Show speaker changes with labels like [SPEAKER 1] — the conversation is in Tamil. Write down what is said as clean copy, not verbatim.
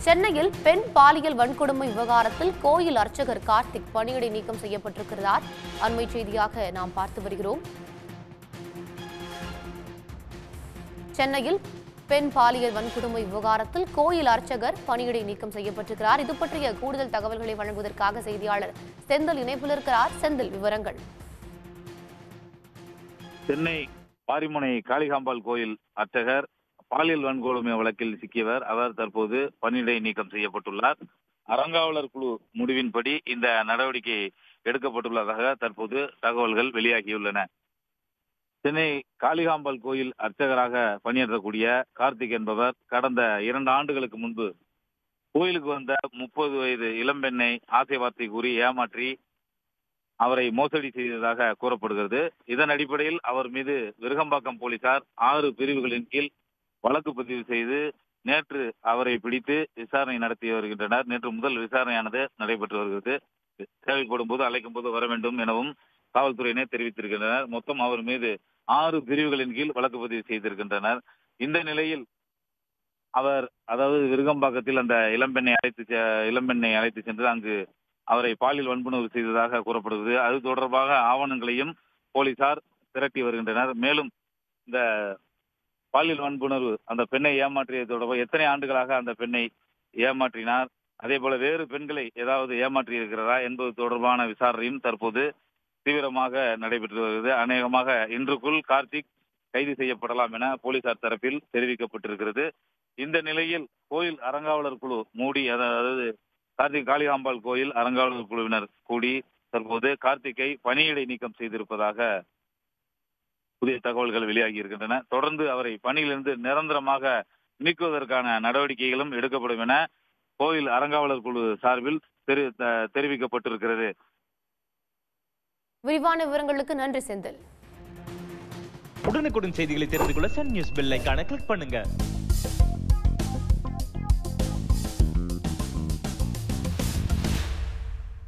[SPEAKER 1] சென்னையில் பெண் பாலியல் வன்கொடுமை விவகாரத்தில் கோயில் அர்ச்சகர் கார்த்திக் பணியிடை நீக்கம் செய்யப்பட்டிருக்கிறார். அண்மை செய்தியாக நாம் பார்த்து வருகிறோம். சென்னையில் பெண் பாலியல் வன்கொடுமை விவகாரத்தில் கோயில் அர்ச்சகர் பணியிடை நீக்கம் செய்யப்பட்டிருக்கிறார். இது பற்றிய கூடுதல் தகவல்களை வழங்குவதற்காக செய்தியாளர் செந்தில் இணைப்பில் இருக்கிறார். செந்தில், விவரங்கள்.
[SPEAKER 2] சென்னை பாரிமுனை காளிகாம்பாள் கோயில் அர்ச்சகர் பாலியல் வன்கொடுமை வழக்கில் சிக்கியவர். அவர் தற்போது பணியிடை நீக்கம் செய்யப்பட்டுள்ளார். அறங்காவலர் குழு முடிவின்படி இந்த நடவடிக்கை எடுக்கப்பட்டுள்ளதாக தற்போது தகவல்கள் வெளியாகியுள்ளன. சென்னை காளிகாம்பாள் கோயில் அர்ச்சகராக பணியாற்றக்கூடிய கார்த்திக் என்பவர் கடந்த 2 ஆண்டுகளுக்கு முன்பு கோயிலுக்கு வந்த 30 வயது இளம்பெண்ணை ஆசை வார்த்தை கூறி ஏமாற்றி அவரை மோசடி செய்ததாக கூறப்படுகிறது. இதன் அடிப்படையில் அவர் மீது விருகம்பாக்கம் போலீசார் 6 பிரிவுகளின் கீழ் வழக்கு பதிவு செய்து நேற்று அவரை பிடித்து விசாரணை நடத்தி வருகின்றனர். நேற்று முதல் விசாரணையானது நடைபெற்று வருகிறது. தேவைப்படும் போது அழைக்கும் போது வர வேண்டும் எனவும் காவல்துறையினர் தெரிவித்திருக்கின்றனர். மொத்தம் அவர் மீது 6 பிரிவுகளின் கீழ் வழக்கு பதிவு செய்திருக்கின்றனர். இந்த நிலையில் அவர் விருகம்பாக்கத்தில் அந்த இளம்பெண்ணை அழைத்து சென்று அங்கு அவரை பாலியல் வன்புணர்வு செய்ததாக கூறப்படுகிறது. அது தொடர்பாக ஆவணங்களையும் போலீசார் திரட்டி வருகின்றனர். மேலும் இந்த பாலியல் வன்புணர்வு அந்த பெண்ணை ஏமாற்றியது தொடர்பாக எத்தனை ஆண்டுகளாக அந்த பெண்ணை ஏமாற்றினார், அதே போல வேறு பெண்களை ஏதாவது ஏமாற்றி இருக்கிறதா என்பது தொடர்பான விசாரணையும் தற்போது தீவிரமாக நடைபெற்று வருகிறது. அநேகமாக இன்றுக்குள் கார்த்திக் கைது செய்யப்படலாம் என போலீசார் தரப்பில் தெரிவிக்கப்பட்டிருக்கிறது. இந்த நிலையில் கோயில் அறங்காவலர் குழு மூடி, அதாவது கார்த்திக் காளிகாம்பாள் கோயில் அறங்காவலர் குழுவினர் கூடி தற்போது கார்த்திக்கை பணியிடை நீக்கம் செய்திருப்பதாக புதிய தகவல்கள் வெளியாகி இருக்கின்றன. தொடர்ந்து அவரை பணியிலிருந்து நிரந்தரமாக நீக்குவதற்கான நடவடிக்கைகளும் எடுக்கப்படும் என கோயில் அறங்காவலர் குழு சார்பில் தெரிவிக்கப்பட்டிருக்கிறது.
[SPEAKER 1] விரிவான விவரங்களுக்கு நன்றி செந்தில்.
[SPEAKER 3] உடனுக்குடன் செய்திகளை தெரிந்து கொள்ள சன் நியூஸ் பெல் ஐகானை கிளிக் பண்ணுங்க.